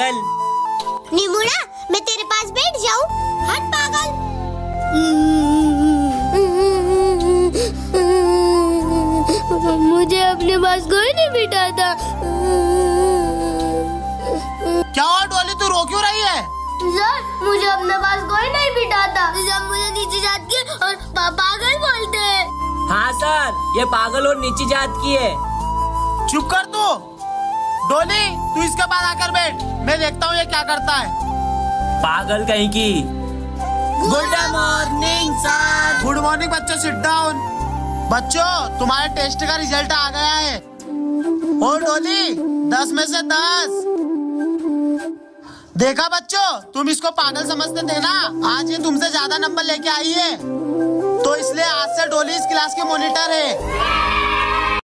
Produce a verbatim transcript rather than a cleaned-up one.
पागल। निमुड़ा, मैं तेरे पास बैठ जाऊं? हट पागल। मुझे अपने पास कोई नहीं बिठाता। क्या हुआ डोली, तू रो क्यों रही है? सर, मुझे अपने पास कोई नहीं बिठाता। सब मुझे नीचे जात की और पागल बोलते हैं। हाँ सर, ये पागल और नीची जात की है। चुप कर तू। डोली, तू इसके बाद आकर बैठ, मैं देखता हूँ ये क्या करता है। पागल कहीं की। Good morning sir. Good morning बच्चों, सिट डाउन। बच्चों, तुम्हारे टेस्ट का रिजल्ट आ गया है। और डोली, दस में से दस। देखा बच्चों, तुम इसको पागल समझते थे ना, आज ये तुमसे ज्यादा नंबर लेके आई है, तो इसलिए आज से डोली इस क्लास की मॉनिटर है।